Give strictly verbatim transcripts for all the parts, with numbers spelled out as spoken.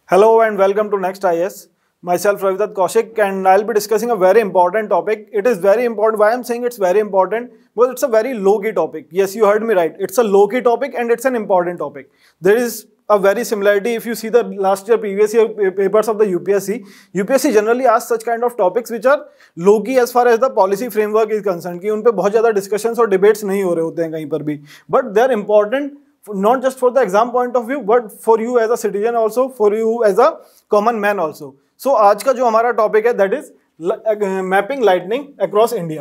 Hello and welcome to Next I A S. Myself Ravidat Kaushik and I'll be discussing a very important topic. It is very important. Why I'm saying it's very important? Well, it's a very low-key topic. Yes, you heard me right. It's a low-key topic and it's an important topic. There is a very similarity if you see the last year, previous year papers of the U P S C. U P S C generally asks such kind of topics which are low-key as far as the policy framework is concerned. कि उन पे बहुत ज़्यादा discussions और debates नहीं हो रहे होते हैं कहीं पर भी. But they are important. Not just for the exam point of view, but for you as a citizen also, for you as a common man also. So आज का जो हमारा topic है, that is uh, mapping lightning across India.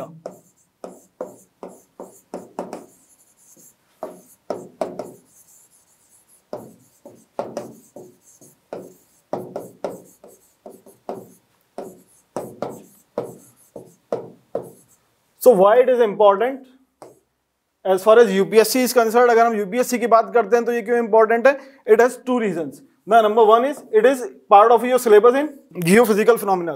So why it is important? As far as U P S C is concerned, अगर हम U P S C की बात करते हैं तो ये क्यों important है? It has two reasons. The number one is it is part of your syllabus in geophysical phenomena.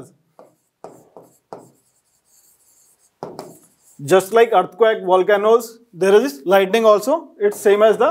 Just like earthquake, volcanoes, there is lightning also. It's same as the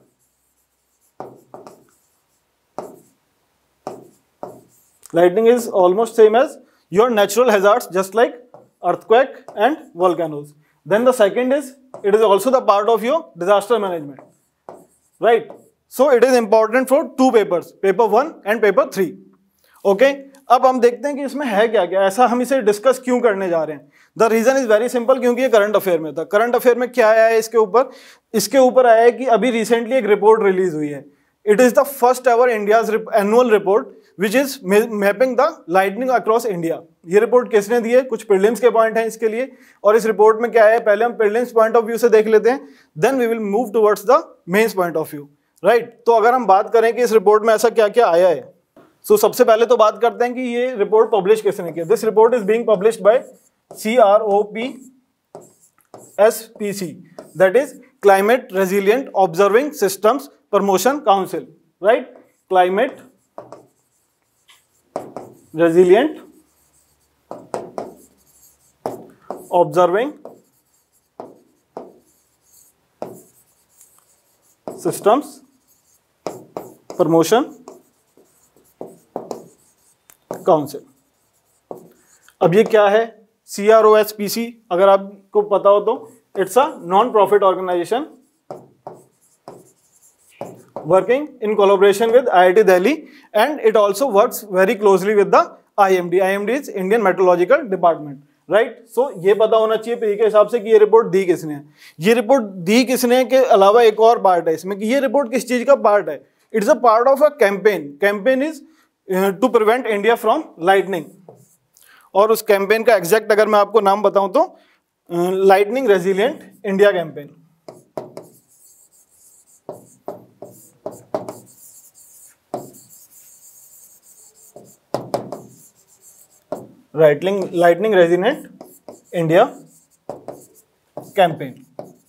lightning is almost same as your natural hazards, just like earthquake and volcanoes. Then the second is it is also the part of your disaster management, right? So it is important for two papers, paper one and paper three. Okay? अब हम देखते हैं कि इसमें है क्या क्या, ऐसा हम इसे डिस्कस क्यों करने जा रहे हैं. The reason is very simple, क्योंकि ये करंट अफेयर में था. करंट अफेयर में क्या आया है इसके ऊपर? इसके ऊपर आया है कि अभी रिसेंटली एक रिपोर्ट रिलीज हुई है. It is the first ever India's annual report which is mapping the lightning across India. ये रिपोर्ट किसने दी है? कुछ प्रीलिम्स के पॉइंट हैं इसके लिए, और इस रिपोर्ट में क्या है पहले हम प्रीलिम्स पॉइंट ऑफ व्यू से देख लेते हैं, then we will move towards the mains point of view, right. तो अगर हम बात करें कि इस रिपोर्ट में ऐसा क्या क्या आया है, सो so, सबसे पहले तो बात करते हैं कि ये रिपोर्ट पब्लिश किसने किया. This report is being published by C R O P S P C, that is climate resilient observing systems promotion council, right. Climate resilient observing systems promotion council. अब ये क्या है? C R O S P C, अगर आपको पता हो तो it's a non profit organisation working in collaboration with I I T Delhi, and it also works very closely with the I M D. I M D is Indian Meteorological Department, right? So ये पता होना चाहिए P के हिसाब से कि ये report दी किसने है. ये रिपोर्ट दी किसने के अलावा एक और पार्ट है इसमें कि ये रिपोर्ट किस चीज का पार्ट है. It's a part of a campaign. Campaign is to prevent India from lightning, और उस कैंपेन का एग्जैक्ट अगर मैं आपको नाम बताऊं तो lightning resilient India campaign. Lightning lightning resilient India campaign,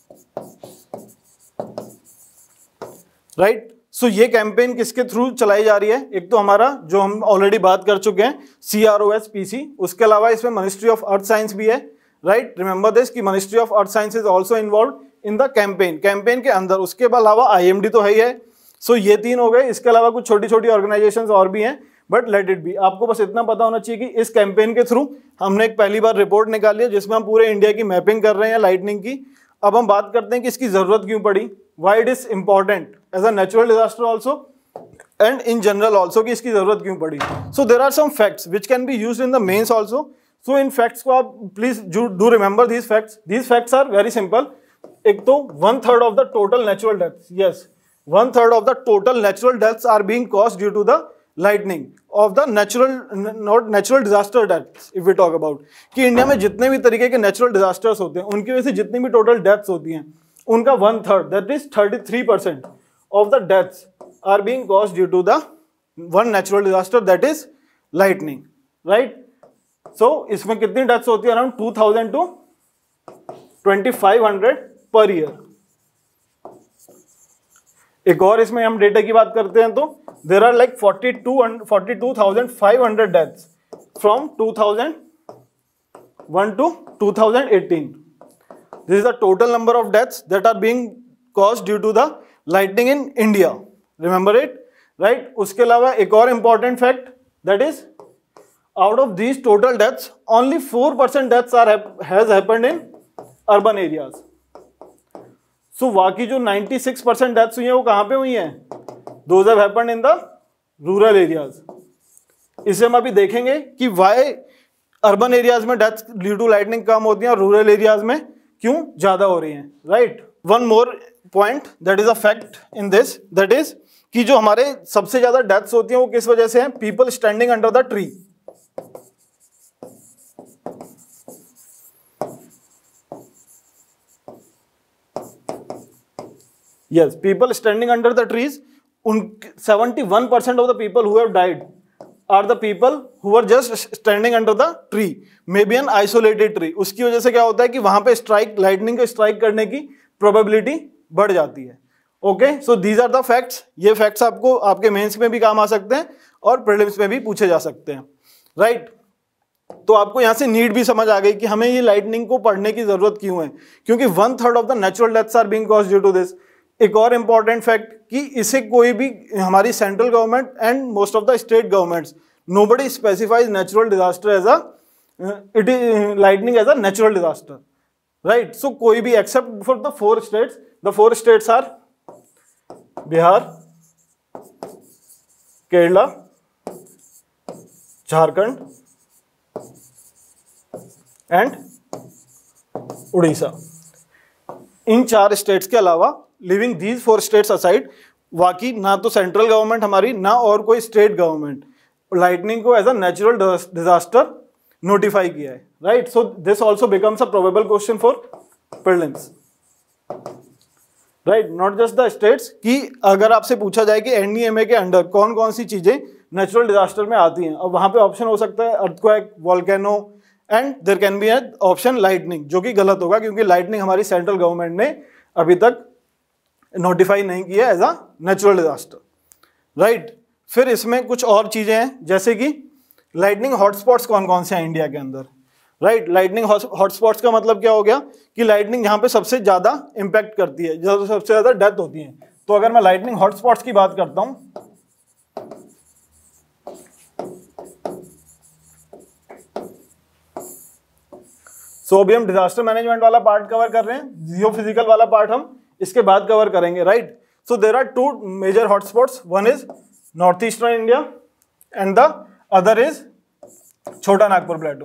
right. So ये कैंपेन किसके थ्रू चलाई जा रही है? एक तो हमारा जो हम ऑलरेडी बात कर चुके हैं C R O S P C, उसके अलावा इसमें मिनिस्ट्री ऑफ अर्थ साइंस भी है, राइट. रिमेंबर दिस कि ministry of earth science is also involve in the campaign. Campaign के अंदर उसके अलावा आई एम डी तो है ही है. सो so ये तीन हो गए. इसके अलावा कुछ छोटी छोटी ऑर्गेनाइजेशंस और भी हैं, बट लेट इट बी. आपको बस इतना पता होना चाहिए कि इस कैंपेन के थ्रू हमने एक पहली बार रिपोर्ट निकाली है जिसमें हम पूरे इंडिया की मैपिंग कर रहे हैं लाइटनिंग की. अब हम बात करते हैं कि इसकी जरूरत क्यों पड़ी, why it is important as a natural disaster also and in general also, कि इसकी जरूरत क्यों पड़ी. So there are some facts which can be used in the mains also. So इन फैक्ट्स को आप please do remember these facts. These facts are very simple. एक तो one third of the total natural deaths, yes, one third of the total natural deaths are being caused due to the lightning of the natural not natural disaster deaths. if we talk about कि India में जितने भी तरीके के natural disasters होते हैं उनकी वजह से जितनी भी टोटल डेथ्स होती हैं उनका one third, that is thirty three percent of the deaths are being caused due to the one natural disaster, that is lightning, right. So इसमें कितनी डेथ्स होती है? Around two thousand to twenty five hundred per year. एक और इसमें हम data की बात करते हैं तो there are like forty two thousand five hundred deaths from two thousand one to two thousand eighteen. This is the total number of deaths that are being caused due to the lightning in India. Remember it, right. उसके अलावा एक और important fact, that is out of these total deaths only four percent deaths are has happened in urban areas. so बाकी जो ninety-six percent deaths हुई हैं वो कहाँ पे हुई हैं? those have happened in the rural areas. इसे हम अभी देखेंगे कि why urban areas में deaths due to lightning कम होती हैं और rural areas में क्यों ज्यादा हो रही हैं, right? one more point that is a fact in this, that is कि जो हमारे सबसे ज्यादा deaths होती हैं वो किस वजह से हैं? people standing under the tree. Yes, people standing under the trees. उन seventy-one percent of the people who have died are the people who were just standing under the tree, maybe an isolated tree. उसकी वजह से क्या होता है कि वहां पे स्ट्राइक, लाइटनिंग को स्ट्राइक करने की प्रोबेबिलिटी बढ़ जाती है. Okay, so these are the facts. ये फैक्ट्स आपको आपके मेंस में भी काम आ सकते हैं और प्रीलिम्स में भी पूछे जा सकते हैं, राइट right? तो आपको यहाँ से नीड भी समझ आ गई कि हमें ये लाइटनिंग को पढ़ने की जरूरत क्यों है, क्योंकि one third of the natural deaths are being caused due to this. एक और इंपॉर्टेंट फैक्ट कि इसे कोई भी हमारी central government and most of the state governments, nobody specifies natural disaster as a it is lightning as a natural disaster, right. So कोई भी except for the four states. The four states are Bihar, Kerala, Jharkhand and Orissa. इन चार states के अलावा, living these four states aside, बाकी ना तो central government हमारी ना और कोई स्टेट गवर्नमेंट लाइटनिंग को as a natural disaster notify किया है, right. So this also becomes a probable question for prelims, right. Not just the states, कि अगर आपसे पूछा जाए कि एनडीएमए के अंडर कौन कौन सी चीजें नेचुरल डिजास्टर में आती हैं, अब वहां पे ऑप्शन हो सकता है earthquake, volcano and there can be an option lightning, जो कि गलत होगा क्योंकि लाइटनिंग हमारी सेंट्रल गवर्नमेंट ने अभी तक नोटिफाई नहीं किया as a natural disaster, right. फिर इसमें कुछ और चीजें हैं, जैसे कि लाइटनिंग हॉटस्पॉट्स कौन कौन से हैं इंडिया के अंदर, राइट. लाइटनिंग हॉटस्पॉट्स का मतलब क्या हो गया कि लाइटनिंग जहां पे सबसे ज्यादा इंपैक्ट करती है, जहां सबसे ज्यादा डेथ होती है. तो अगर मैं लाइटनिंग हॉटस्पॉट्स की बात करता हूं, सो so, अभी हम डिजास्टर मैनेजमेंट वाला पार्ट कवर कर रहे हैं, जियोफिजिकल वाला पार्ट हम इसके बाद कवर करेंगे, right. So there are two major hotspots, one is north eastern India and the other is Chota Nagpur प्लेटू.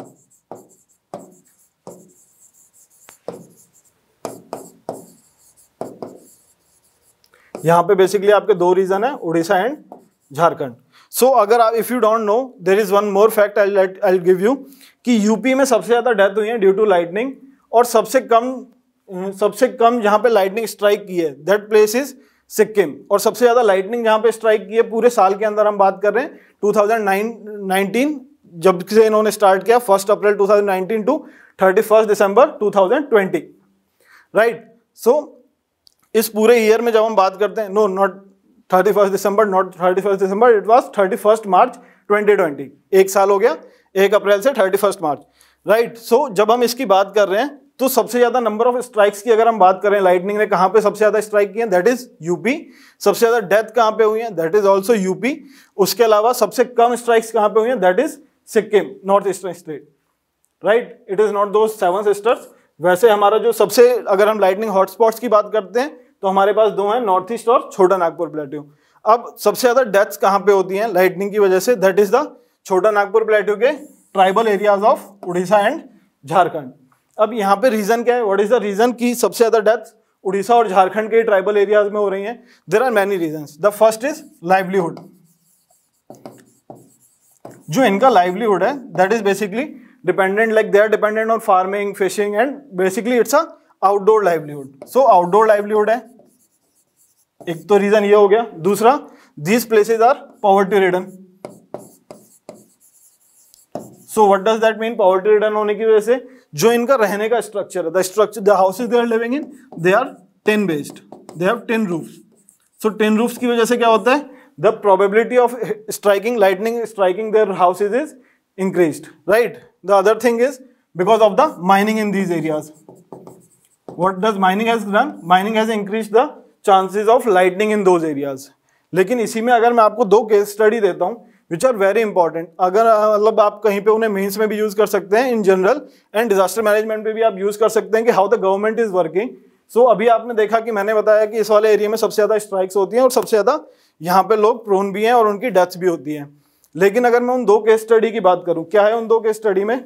यहां पे बेसिकली आपके दो रीजन है, Orissa and Jharkhand. So so, अगर आप if you don't know, there is one more fact I I give you कि UP में सबसे ज्यादा डेथ हुई है ड्यू टू लाइटनिंग, और सबसे कम सबसे कम जहां पे लाइटनिंग स्ट्राइक की है दैट प्लेस इज सिक्किम. और सबसे ज्यादा लाइटनिंग जहां पे स्ट्राइक की है पूरे साल के अंदर, हम बात कर रहे हैं टू थाउजेंड नाइनटीन, जब से इन्होंने स्टार्ट किया first April two thousand nineteen to thirty first December two thousand twenty, right. So इस पूरे ईयर में जब हम बात करते हैं, no not thirty first December, not thirty first December, it was thirty first March twenty twenty. एक साल हो गया, एक अप्रैल से thirty first March, right. So जब हम इसकी बात कर रहे हैं तो सबसे ज्यादा नंबर ऑफ स्ट्राइक्स की अगर हम बात करें, लाइटनिंग ने कहां पे सबसे ज्यादा स्ट्राइक किए, दैट इज यूपी. सबसे ज्यादा डेथ कहां पे हुई है, दैट इज आल्सो यूपी. उसके अलावा सबसे कम स्ट्राइक्स कहां पे हुई है, that is Sikkim, north eastern state, right. It is not those seven sisters. वैसे हमारा जो सबसे, अगर हम लाइटनिंग हॉटस्पॉट्स की बात करते हैं तो हमारे पास दो हैं, नॉर्थ ईस्ट और छोटा नागपुर प्लेट्यू. अब सबसे ज्यादा डेथ्स कहां पे होती हैं लाइटनिंग की वजह से, that is the Chota Nagpur plateau के tribal areas of Orissa and Jharkhand. अब यहाँ पे रीजन क्या है, व्हाट इज द रीजन कि सबसे ज्यादा डेथ उड़ीसा और झारखंड के ट्राइबल एरियाज में हो रही हैं? There are many reasons. The first is livelihood. जो इनका लाइवलीहुड है that is basically dependent, like they are dependent on farming, fishing and basically it's a outdoor livelihood. So outdoor livelihood है, एक तो रीजन ये हो गया. दूसरा, these places are poverty ridden. So what does that mean? Poverty ridden होने की वजह से जो इनका रहने का स्ट्रक्चर है, the structure, the houses they are living in, they are tin based, they have tin roofs. So tin roofs की वजह से क्या होता है, the probability of striking, lightning striking their houses is increased, right. The other thing is because of the mining in these areas. What does mining has done? Mining has increased the chances of lightning in those areas, लेकिन इसी में अगर मैं आपको दो case study देता हूँ which are very important, अगर मतलब आप कहीं पे उन्हें मेंस में भी यूज कर सकते हैं, in general and disaster management पे भी आप यूज कर सकते हैं कि how the government is working. So अभी आपने देखा कि मैंने बताया कि इस वाले एरिया में सबसे ज्यादा स्ट्राइक्स होती हैं और सबसे ज्यादा यहाँ पे लोग प्रोन भी हैं और उनकी डेथ्स भी होती हैं। लेकिन अगर मैं उन दो केस स्टडी की बात करूं, क्या है उन दो केस स्टडी में?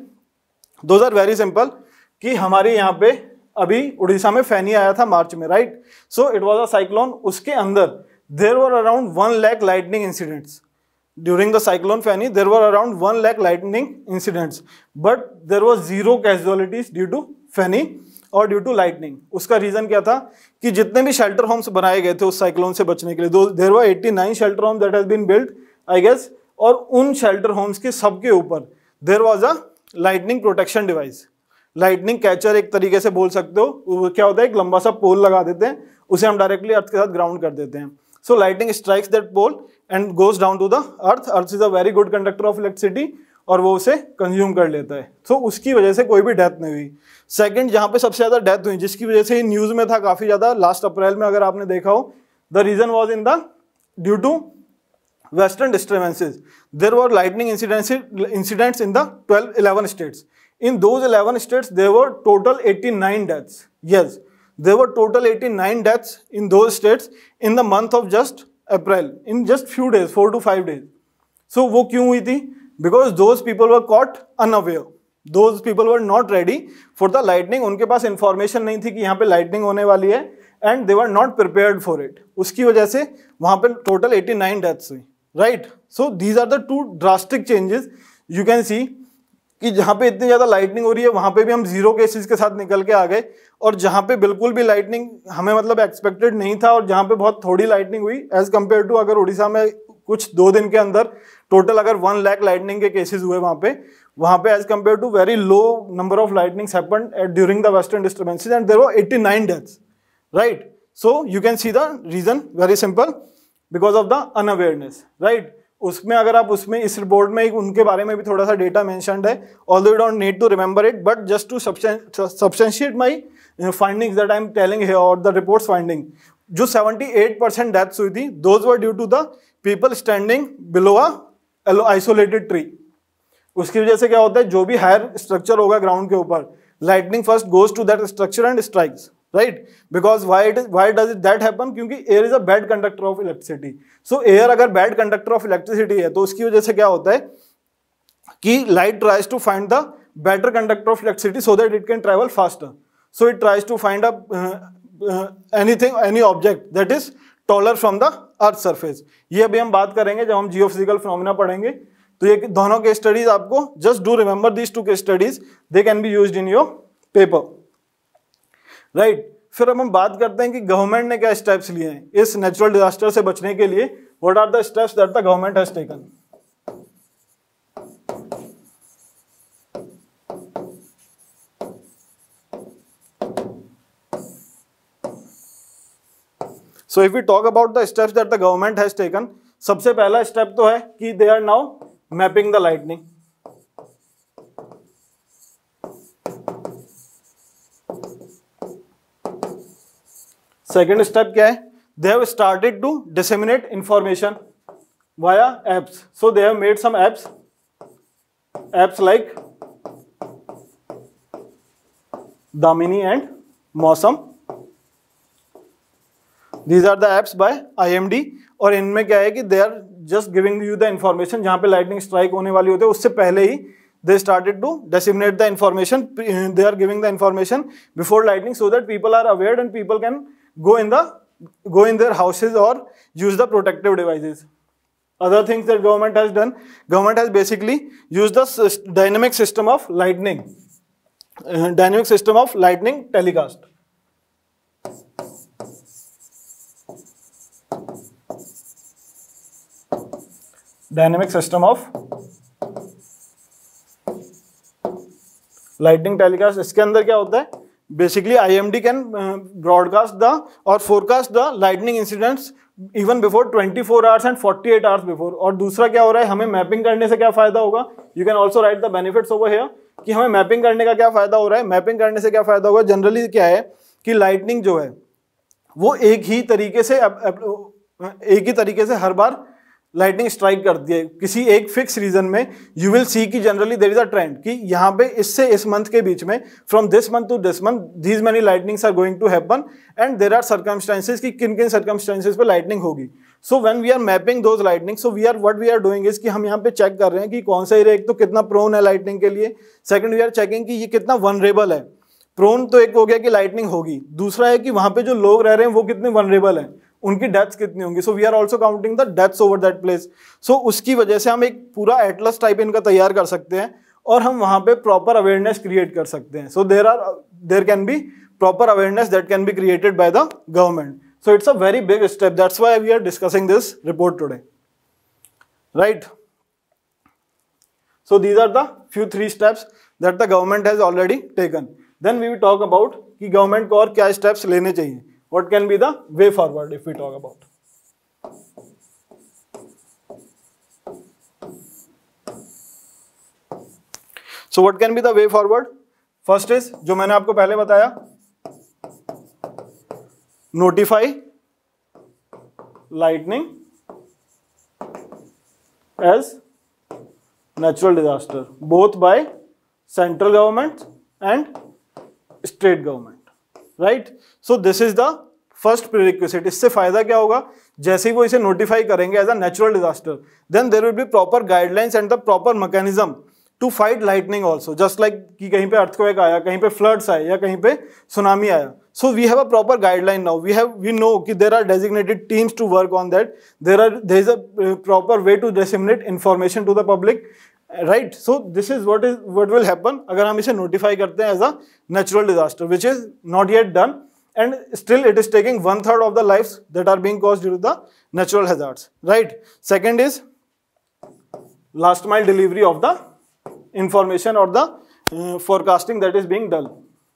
दोज आर वेरी सिंपल कि हमारे यहाँ पे अभी उड़ीसा में फैनी आया था मार्च में, right? So it was a cyclone, उसके अंदर there were around one lakh lightning incidents during the cyclone Fani. There were around one lakh lightning incidents, but there was zero casualties due to Fani और ड्यू टू लाइटनिंग। उसका reason क्या था कि जितने भी shelter homes बनाए गए थे उस साइक्लोन से बचने के लिए, there were eighty nine shelter homes that has been built I guess, और उन शेल्टर होम्स के सबके ऊपर there was a lightning protection device, lightning catcher एक तरीके से बोल सकते हो। वो क्या होता है, एक लंबा सा पोल लगा देते हैं, उसे हम डायरेक्टली अर्थ के साथ ग्राउंड कर देते हैं। So lightning strikes that pole and goes down to the earth. Earth is a very good conductor of electricity और वो उसे कंज्यूम कर लेता है। सो so, उसकी वजह से कोई भी डेथ नहीं हुई। सेकंड, जहां पे सबसे ज्यादा डेथ हुई, जिसकी वजह से न्यूज में था काफी ज्यादा लास्ट अप्रैल में, अगर आपने देखा हो, the reason was in the due to western disturbances. There were lightning incidents incidents in the twelve eleven states. In those eleven states, there were total eighty-nine deaths. Yes, there were total eighty-nine deaths in those states in the month of just April, in just few days, four to five days. So वो क्यों हुई थी? Because those people were caught unaware. Those people were not ready for the lightning. उनके पास information नहीं थी कि यहाँ पे lightning होने वाली है, and they were not prepared for it. उसकी वजह से वहाँ पे total eighty-nine deaths हुई, right? So these are the two drastic changes you can see. कि जहाँ पे इतनी ज़्यादा लाइटनिंग हो रही है वहाँ पे भी हम जीरो केसेस के साथ निकल के आ गए, और जहाँ पे बिल्कुल भी लाइटनिंग हमें मतलब एक्सपेक्टेड नहीं था और जहाँ पे बहुत थोड़ी लाइटनिंग हुई एज कम्पेयर टू, अगर उड़ीसा में कुछ दो दिन के अंदर टोटल अगर वन लाख लाइटनिंग के केसेस हुए वहाँ पे वहाँ पे as compared to very low number of lightnings happened during the western disturbances and there were eighty nine deaths, right? So you can see the reason very simple, because of the unawareness, right? उसमें अगर आप उसमें इस report में उनके बारे में भी थोड़ा सा डेटा मेंशन्ड है, although you don't need to remember it, but just to substantiate my findings that I am telling here और द रिपोर्ट्स फाइंडिंग, जो seventy-eight percent डेथ्स हुई थी, those were due to the people standing below a isolated tree. उसकी वजह से क्या होता है, जो भी हायर स्ट्रक्चर होगा ग्राउंड के ऊपर, lightning first goes to that structure and strikes, right? Because why it is, why does it that happen? क्योंकि air is a bad conductor of electricity. So air अगर bad conductor of electricity है तो उसकी वजह से क्या होता है कि light tries to find the better conductor of electricity so that it can travel faster. So it tries to find a uh, uh, anything any object that is taller from the earth surface. ये अभी हम बात करेंगे जब हम geophysical phenomena पढ़ेंगे, तो ये दोनों के स्टडीज आपको just do remember these two case studies, they can be used in your paper, right? फिर अब हम बात करते हैं कि गवर्नमेंट ने क्या स्टेप्स लिए हैं इस नेचुरल डिजास्टर से बचने के लिए। What are the steps that the government has taken? So if we talk about the steps that the government has taken, सबसे पहला स्टेप तो है कि they are now mapping the lightning. Second step क्या है? They have started to disseminate information via apps. So they have made some apps apps like Damini and Mausam. These are the apps by I M D, और इनमें क्या है कि they are just giving you the information, जहाँ पे lightning strike होने वाली होती है उससे पहले ही they started to disseminate the information, they are giving the information before lightning so that people are aware and people can go in the go in their houses or use the protective devices. Other things that government has done, government has basically used the dynamic system of lightning, uh, dynamic system of lightning telecast. Dynamic system of lightning telecast. इसके अंदर क्या होता है, basically IMD can broadcast the और forecast the lightning incidents even before twenty four hours and forty eight hours before. और दूसरा क्या हो रहा है, हमें मैपिंग करने से क्या फायदा होगा, you can also write the benefits over here, कि हमें मैपिंग करने का क्या फायदा हो रहा है। मैपिंग करने से क्या फायदा होगा, जनरली क्या है कि लाइटनिंग जो है वो एक ही तरीके से एक ही तरीके से हर बार लाइटनिंग स्ट्राइक करती है किसी एक फिक्स रीजन में, यू विल सी कि generally there is a trend कि यहाँ पे इससे इस मंथ के बीच में from this month to this month these many lightnings are going to happen and there are circumstances कि किन किन सर्कमस्टेंसेस पे लाइटनिंग होगी. So when we are mapping those lightning, so we are what we are doing is कि हम यहाँ पे check कर रहे हैं कि कौन सा एरिया एक तो कितना प्रोन है लाइटनिंग के लिए, सेकंड वी आर चेकिंग कि ये कितना वनरेबल है. प्रोन तो एक हो गया कि लाइटनिंग होगी, दूसरा है कि वहां पे जो लोग रह रहे हैं वो कितने वनरेबल हैं, उनकी डेथ्स कितनी होंगी. So we are also counting the deaths over that place. So उसकी वजह से हम एक पूरा एटलस टाइप इनका तैयार कर सकते हैं और हम वहां पे प्रॉपर अवेयरनेस क्रिएट कर सकते हैं. So there are there can be proper awareness that can be created by the government. So it's a very big step, that's why we are discussing this report today, right. So these are the few three steps that the government has already taken. Then we will talk about कि government को और क्या steps लेने चाहिए. What can be the way forward if we talk about? So what can be the way forward? First is जो मैंने आपको पहले बताया, notify lightning as natural disaster both by central government and state government. Right. So this is the first prerequisite. इससे फायदा क्या होगा, जैसे ही वो इसे नोटिफाई करेंगे as a natural disaster, then there will be proper guidelines and the proper mechanism to fight lightning also. Just like कि कहीं पे अर्थक्वेक आया, कहीं पे फ्लड्स आए या कहीं पे सुनामी आया. So we have a proper guideline now. We have we know कि there are designated teams to work on that. There are there is a proper way to disseminate information to the public, right. So this is what is what will happen अगर हम इसे notify करते हैं as a natural disaster, which is not yet done and still it is taking one third of the lives that are being caused due to the natural hazards, right. Second is last mile delivery of the information or the uh, forecasting that is being done.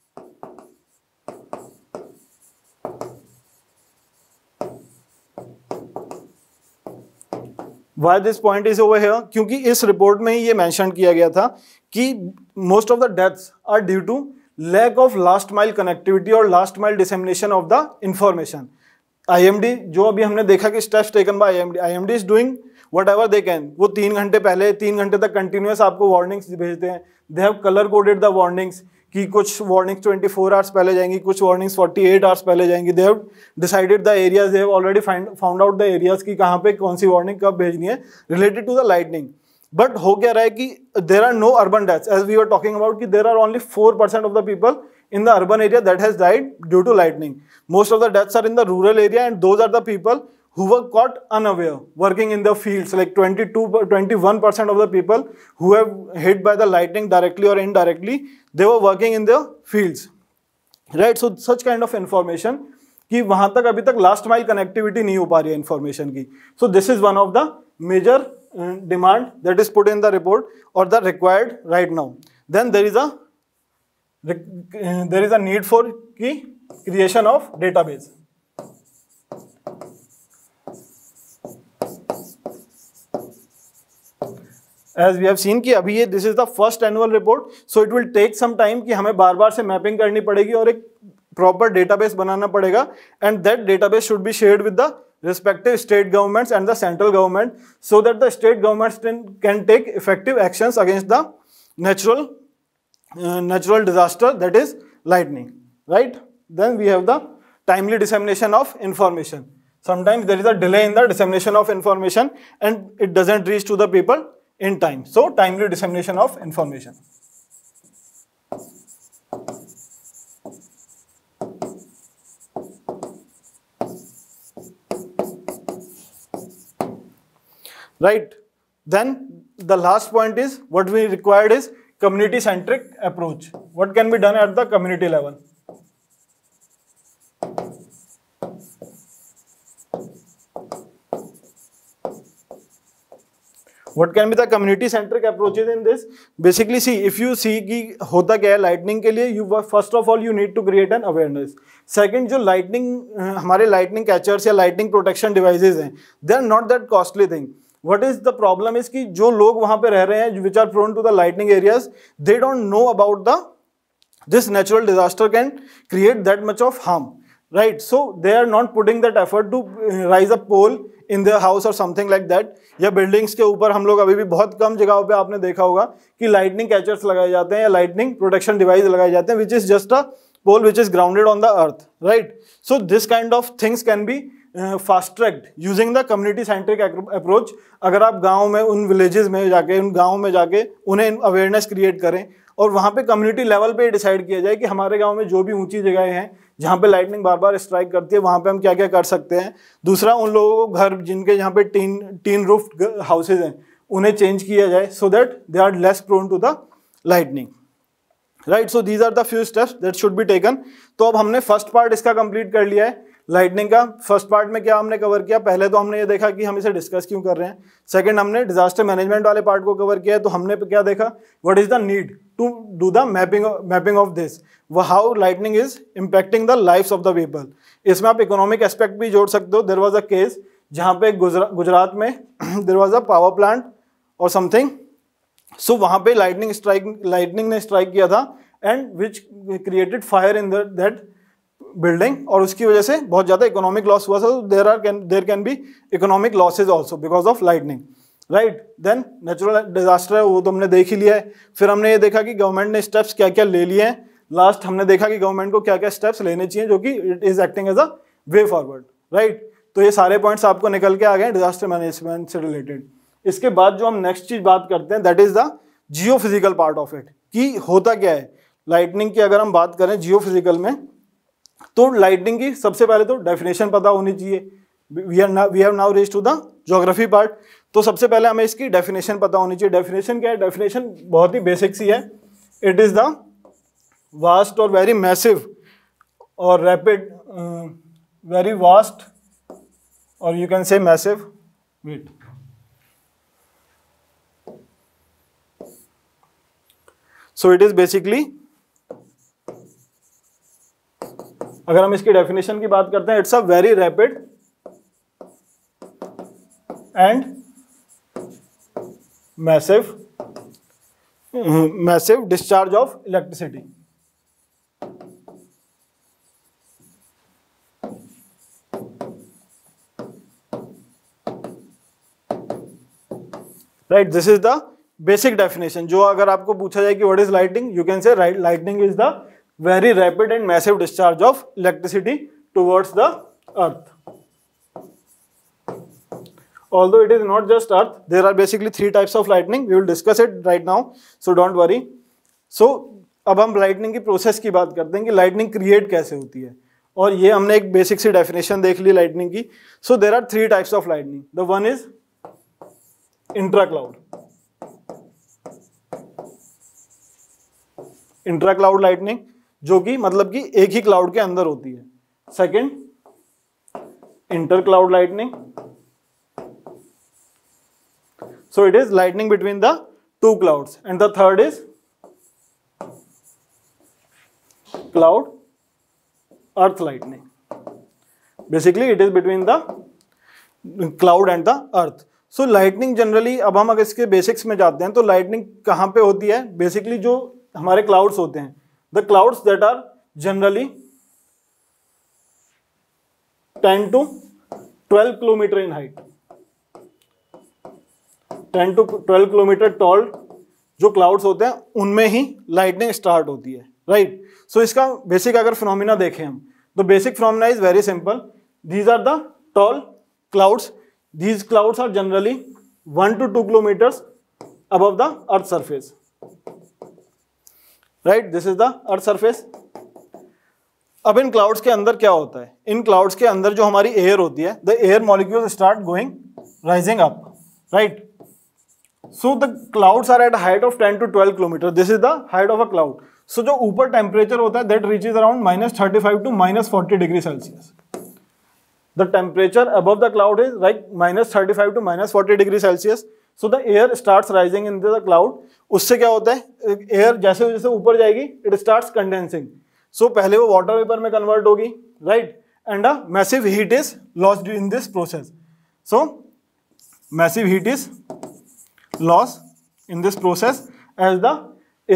Why this point is over here? क्योंकि इस report में ही ये mention किया गया था कि most of the deaths are due to lack of last mile connectivity और last mile dissemination of the information. I M D जो अभी हमने देखा कि steps taken by I M D, I M D is doing whatever they can. वो तीन घंटे पहले तीन घंटे तक कंटिन्यूस आपको वार्निंग्स भेजते हैं. They have colour coded the warnings कि कुछ वार्निंग्स ट्वेंटी फोर आवर्स पहले जाएंगी, कुछ वार्निंग्स फोर्टी एट आवर्स पहले जाएंगी. They have decided the areas, they have already found out the areas कि कहाँ पे कौन सी वार्निंग कब भेजनी है related to the lightning. But हो क्या रहा है कि there are no urban deaths, as we are talking about कि there are only four percent of the people in the urban area that has died due to lightning. Most of the deaths are in the rural area and those are the people who were caught unaware working in the fields. Like twenty-two, twenty-one percent of the people who have hit by the lightning directly or indirectly, they were working in the fields, right. So such kind of information कि वहां तक अभी तक last mile connectivity नहीं हो पा रही है इन्फॉर्मेशन की. So this is one of the major demand that is put in the report और the required right now. Then there is a there is a need for की creation of database. As we have seen कि अभी ये this is the first annual report, so it will take some time कि हमें बार बार से mapping करनी पड़ेगी और एक प्रॉपर डेटाबेस बनाना पड़ेगा and that database should be shared with the respective state governments and the central government so that the state governments can take effective actions against the natural Uh, natural disaster that is lightning, right. Then we have the timely dissemination of information. Sometimes there is a delay in the dissemination of information and it doesn't reach to the people in time. So timely dissemination of information. Right. Then the last point is what we required is community centric approach. What can be done at the community level? What can be the community centric approaches in this? Basically see, if you see कि होता क्या है lightning के लिए, you first of all you need to create an awareness. Second, जो lightning हमारे lightning catchers या lightning protection devices हैं, they are not that costly thing. What is the problem is कि जो लोग वहाँ पे रह रहे हैं which are prone to the lightning areas, they don't know about the this natural disaster can create that much of harm, right. So they are not putting that effort to raise a pole in their house और something like that. या buildings के ऊपर हम लोग अभी भी बहुत कम जगहों पे आपने देखा होगा कि लाइटनिंग कैचर्स लगाए जाते हैं या लाइटनिंग प्रोटेक्शन डिवाइस लगाए जाते हैं, which is just a pole which is grounded on the earth, right. So this kind of things can be fast tracked using the community centric approach. अगर आप गाँव में, उन विलेजेस में जाके, उन गाँव में जाके उन्हें अवेयरनेस क्रिएट करें और वहाँ पे कम्युनिटी लेवल पे डिसाइड किया जाए कि हमारे गांव में जो भी ऊंची जगहें हैं जहाँ पे लाइटनिंग बार बार स्ट्राइक करती है वहाँ पे हम क्या क्या कर सकते हैं. दूसरा, उन लोगों को घर जिनके यहाँ पे टीन टीन रूफ हाउसेज हैं उन्हें चेंज किया जाए so that they are less prone to the lightning, right. So these are the few steps that should be taken. तो अब हमने फर्स्ट पार्ट इसका कंप्लीट कर लिया है लाइटनिंग का. फर्स्ट पार्ट में क्या हमने कवर किया, पहले तो हमने ये देखा कि हम इसे डिस्कस क्यों कर रहे हैं. सेकंड, हमने डिजास्टर मैनेजमेंट वाले पार्ट को कवर किया है. तो हमने क्या देखा, what is the need to do the mapping mapping of this, how lightning is impacting the lifes of the people. इसमें आप इकोनॉमिक एस्पेक्ट भी जोड़ सकते हो. देयर वाज अ केस जहाँ पे गुजरा, गुजरात में there was a power plant और समथिंग. सो वहाँ पे लाइटनिंग स्ट्राइक लाइटनिंग ने स्ट्राइक किया था and which created fire in that building, और उसकी वजह से बहुत ज्यादा इकोनॉमिक लॉस हुआ. So there are there can be economic losses also because of lightning, right. Then natural disaster है वो तो हमने देख ही लिया है. फिर हमने ये देखा कि गवर्नमेंट ने स्टेप्स क्या क्या ले लिए हैं. लास्ट हमने देखा कि गवर्नमेंट को क्या क्या स्टेप्स लेने चाहिए जो कि it is acting as a way forward, right. तो ये सारे पॉइंट्स आपको निकल के आ गए डिजास्टर मैनेजमेंट से रिलेटेड. इसके बाद जो हम नेक्स्ट चीज बात करते हैं that is the geophysical part of it, कि होता क्या है लाइटनिंग की. अगर हम बात करें जियो फिजिकल में, तो लाइटनिंग की सबसे पहले तो डेफिनेशन पता होनी चाहिए. We are we have now reached to the geography part. तो सबसे पहले हमें इसकी डेफिनेशन पता होनी चाहिए. डेफिनेशन क्या है, डेफिनेशन बहुत ही बेसिक सी है. इट इज द वास्ट और वेरी मैसिव और रैपिड, वेरी वास्ट और you can say massive, wait, so it is basically, अगर हम इसकी डेफिनेशन की बात करते हैं, it's a very rapid and massive massive discharge of electricity. Right, this is the basic definition. जो अगर आपको पूछा जाए कि what is lightning, you can say right lightning is the very rapid and massive discharge of electricity towards the earth. Although it is not just earth, there are basically three types of lightning. We will discuss it right now, so don't worry. So अब हम lightning की process की बात करते हैं कि lightning create कैसे होती है, और ये हमने एक basic सी definition देख ली lightning की. So there are three types of lightning. The one is intra-cloud. Intra-cloud lightning जो कि मतलब कि एक ही क्लाउड के अंदर होती है. Second, inter cloud lightning. So it is lightning between the two clouds. And the third is cloud earth lightning. Basically it is between the cloud and the earth. So lightning generally, अब हम अगर इसके basics में जाते हैं तो lightning कहाँ पे होती है. बेसिकली जो हमारे क्लाउड्स होते हैं, the clouds that are generally ten to twelve kilometer in height, ten to twelve kilometer tall जो क्लाउड्स होते हैं उनमें ही लाइटनिंग स्टार्ट होती है, राइट. सो इसका बेसिक अगर फिनोमिना देखें हम, तो basic phenomena is very simple. These are the tall clouds. These clouds are generally one to two kilometers above the earth surface. Right, this is the earth surface. अब इन clouds के अंदर क्या होता है, इन क्लाउड्स के अंदर जो हमारी एयर होती है, the air molecules start going rising up, right. So the clouds are at height of ten to twelve kilometre. This is the height of a cloud. So जो ऊपर टेम्परेचर होता है that reaches around minus thirty five to minus forty degree Celsius. The temperature above the cloud is like minus thirty five to minus forty degree Celsius. So the air starts rising in the cloud. उससे क्या होता है, air जैसे जैसे ऊपर जाएगी it starts condensing. So पहले वो वाटर वेपर में कन्वर्ट होगी, right, and a massive heat is lost in this process. So massive heat is lost in this process as the air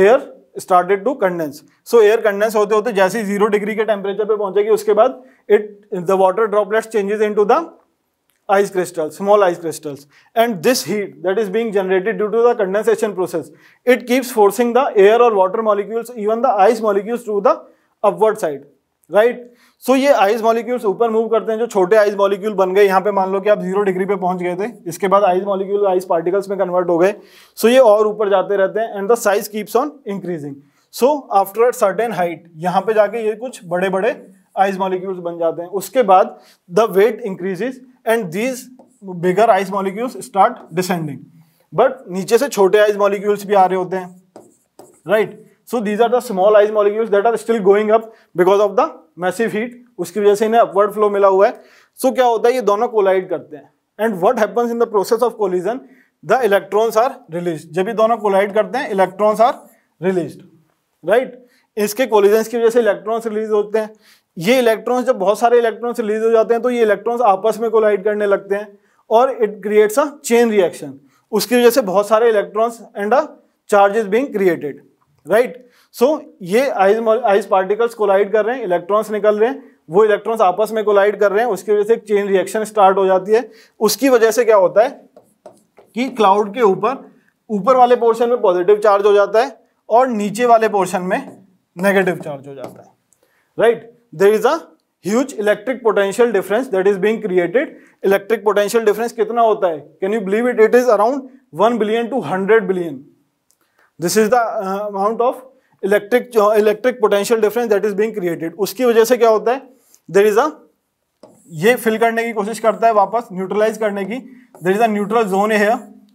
started to condense. So air condense होते होते जैसे ही zero degree के temperature पे पहुंचेगी उसके बाद it the water droplets changes into the ice crystals, small ice crystals, and this heat that is being generated due to the condensation process, it keeps forcing the air or water molecules, even the ice molecules, to the upward side, right? So ये ice molecules ऊपर move करते हैं. जो छोटे ice molecule बन गए, यहाँ पे मान लो कि आप जीरो डिग्री पे पहुंच गए थे, इसके बाद ice molecule ice particles में कन्वर्ट हो गए. so ये और ऊपर जाते रहते हैं and the size keeps on increasing. so after a certain height, यहाँ पे जाके ये कुछ बड़े बड़े ice molecules बन जाते हैं. उसके बाद the weight increases and these bigger ice molecules start descending. but नीचे से छोटे ice molecules भी आ रहे होते हैं, right? so these are the small ice molecules that are still going up because of the massive heat. उसकी वजह से इन्हें upward flow मिला हुआ है. so क्या होता है, ये दोनों collide करते हैं and what happens in the process of collision, the electrons are released. जब ये दोनों collide करते हैं electrons are released, right? इसके collisions की वजह से electrons release होते हैं. ये इलेक्ट्रॉन्स, जब बहुत सारे इलेक्ट्रॉन्स रिलीज हो जाते हैं तो ये इलेक्ट्रॉन्स आपस में कोलाइड करने लगते हैं और it creates a chain reaction. उसकी वजह से बहुत सारे electrons and a charge is being created, right? So ये आइस आइस पार्टिकल्स कोलाइड कर रहे हैं, इलेक्ट्रॉन्स निकल रहे हैं, वो इलेक्ट्रॉन्स आपस में कोलाइड कर रहे हैं, उसकी वजह से एक चेन रिएक्शन स्टार्ट हो जाती है. उसकी वजह से क्या होता है कि क्लाउड के ऊपर ऊपर वाले पोर्शन में पॉजिटिव चार्ज हो जाता है और नीचे वाले पोर्शन में नेगेटिव चार्ज हो जाता है, right? There is a huge electric potential difference that is being created. Electric potential difference कितना होता है? Can you believe it? It is around one billion to one hundred billion. This is the uh, amount of electric uh, electric potential difference that is being created. उसकी वजह से क्या होता है? There is a ये fill करने की कोशिश करता है वापस, न्यूट्रलाइज करने की. There is a neutral zone here.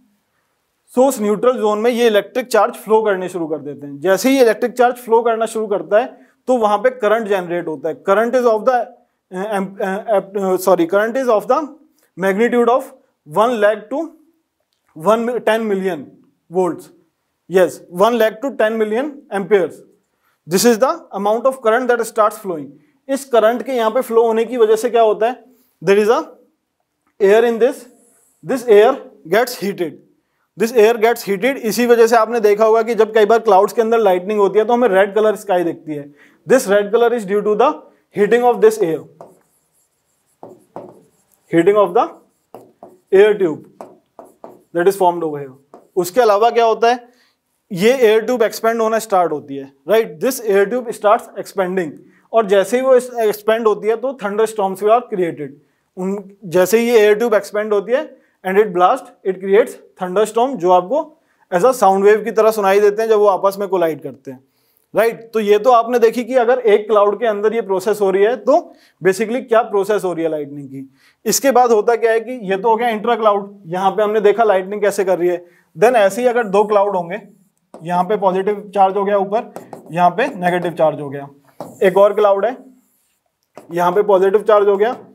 So उस न्यूट्रल जोन में ये इलेक्ट्रिक चार्ज फ्लो करने शुरू कर देते हैं. जैसे ही इलेक्ट्रिक चार्ज फ्लो करना शुरू करता है तो वहां पे करंट जनरेट होता है. Current is of the sorry current is of the magnitude of one lakh to one ten million volts. Yes, one lakh to ten million amperes. This is the amount of current that starts flowing. इस current के यहाँ पे flow होने की वजह से क्या होता है, there is a air in this this air gets heated. This air gets heated. इसी वजह से आपने देखा होगा कि जब कई बार क्लाउड्स के अंदर लाइटनिंग होती है तो हमें रेड कलर स्काई दिखती है. This red colour is due to the heating of this air, heating of the air tube that is formed over here. उसके अलावा क्या होता है, ये एयर ट्यूब एक्सपेंड होना स्टार्ट होती है, right? This air tube starts expanding और जैसे ही वो एक्सपेंड होती है तो थंडर स्टॉर्म्स आर क्रिएटेड. उन जैसे ही ये एयर ट्यूब एक्सपेंड होती है and it blast, it creates thunderstorm, जो आपको एज अ साउंड वेव की तरह सुनाई देते हैं जब वो आपस में कोलाइड करते हैं, राइट right? तो ये तो आपने देखी कि अगर एक क्लाउड के अंदर ये प्रोसेस हो रही है तो बेसिकली क्या प्रोसेस हो रही है लाइटनिंग की. इसके बाद होता क्या है कि ये तो हो गया इंट्रा क्लाउड, यहाँ पे हमने देखा लाइटनिंग कैसे कर रही है. देन ऐसे ही अगर दो क्लाउड होंगे, यहाँ पे पॉजिटिव चार्ज हो गया ऊपर, यहाँ पे नेगेटिव चार्ज हो गया. एक और क्लाउड है, यहाँ पे पॉजिटिव चार्ज हो गया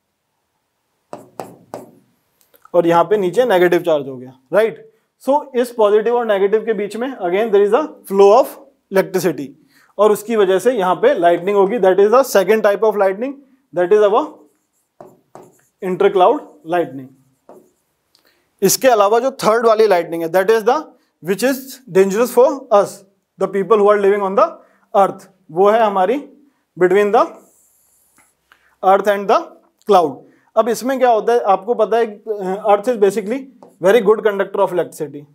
और यहाँ पे नीचे नेगेटिव चार्ज हो गया, राइट? सो इस पॉजिटिव और नेगेटिव के बीच में again there is a flow of electricity और उसकी वजह से यहाँ पे लाइटनिंग होगी. That is the second type of lightning, that is our inter cloud lightning. इसके अलावा जो थर्ड वाली लाइटनिंग है, that is the which is dangerous for us the people who are living on the earth. वो है हमारी between the earth and the cloud. अब इसमें क्या होता है, आपको पता है earth is basically very good conductor of electricity,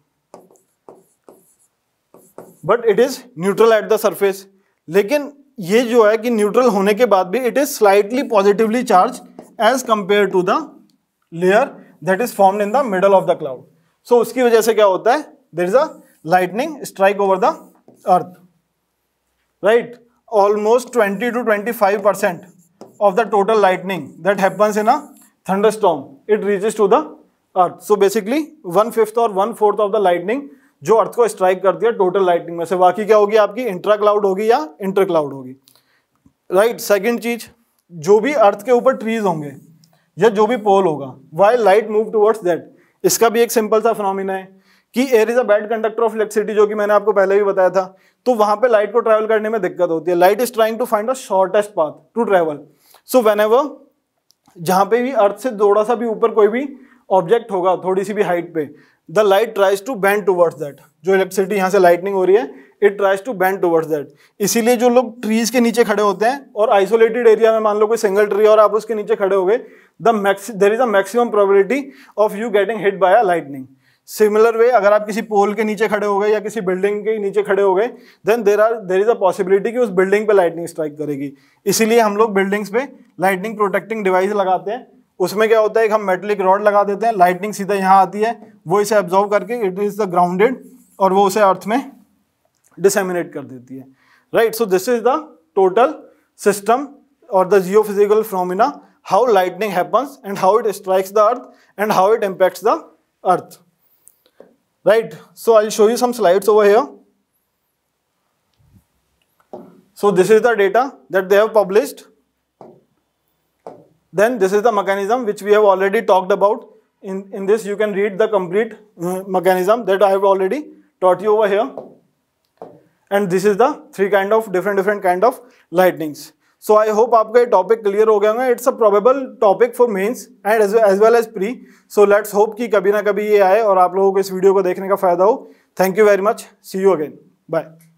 but it is neutral at the surface. लेकिन ये जो है कि न्यूट्रल होने के बाद भी it is slightly positively charge as compare to the layer that is formed in the middle of the cloud. So उसकी वजह से क्या होता है, there is a lightning strike over the earth, right? Almost twenty to twenty five percent of the total lightning that happens in a thunderstorm, it reaches to the earth. So basically one fifth और one fourth of the lightning जो अर्थ को strike करती है total lightning में से, बाकी क्या होगी आपकी इंट्रा क्लाउड होगी या इंटर क्लाउड होगी, राइट? सेकंड चीज, जो भी अर्थ के ऊपर ट्रीज होंगे या जो भी पोल होगा, while light move towards that, इसका भी एक सिंपल सा फिनोमिना है कि air is a bad conductor of electricity, जो कि मैंने आपको पहले भी बताया था. तो वहां पे लाइट को ट्रैवल करने में दिक्कत होती है. Light is trying to find a shortest path to travel. So whenever जहां पे भी अर्थ से थोड़ा सा भी ऊपर कोई भी ऑब्जेक्ट होगा, थोड़ी सी भी हाइट पे, the light tries to bend towards that. जो इलेक्ट्रिसिटी यहाँ से लाइटनिंग हो रही है, it tries to bend towards that. इसीलिए जो लोग ट्रीज के नीचे खड़े होते हैं और आइसोलेटेड एरिया में, मान लो कोई सिंगल ट्री और आप उसके नीचे खड़े हो गए, the max there is a maximum probability of you getting hit by a lightning. Similar way अगर आप किसी पोल के नीचे खड़े हो गए या किसी बिल्डिंग के नीचे खड़े हो गए, then there are there is a possibility कि उस बिल्डिंग पे लाइटनिंग स्ट्राइक करेगी। इसीलिए हम लोग बिल्डिंग्स पे लाइटनिंग प्रोटेक्टिंग डिवाइस लगाते हैं। उसमें क्या होता है कि हम मेटलिक रॉड लगा देते हैं, लाइटनिंग सीधा यहाँ आती है, वो इसे एब्जॉर्व करके इट इज द ग्राउंडेड और वो उसे अर्थ में डिसेमिनेट कर देती है, right. So this is the total system और the geophysical phenomena, how lightning happens and how it strikes the earth and how it impacts the earth, right? So I'll show you some slides over here. So this is the data that they have published. Then this is the mechanism which we have already talked about. In, in this you can read the complete uh, mechanism that I have already taught you over here. And this is the three kind of different different kind of lightnings. So I hope आपका ये topic clear हो गया होगा. It's a probable topic for mains and as well as pre. So let's hope कि कभी ना कभी ये आए और आप लोगों को इस वीडियो को देखने का फायदा हो. Thank you very much. See you again. Bye.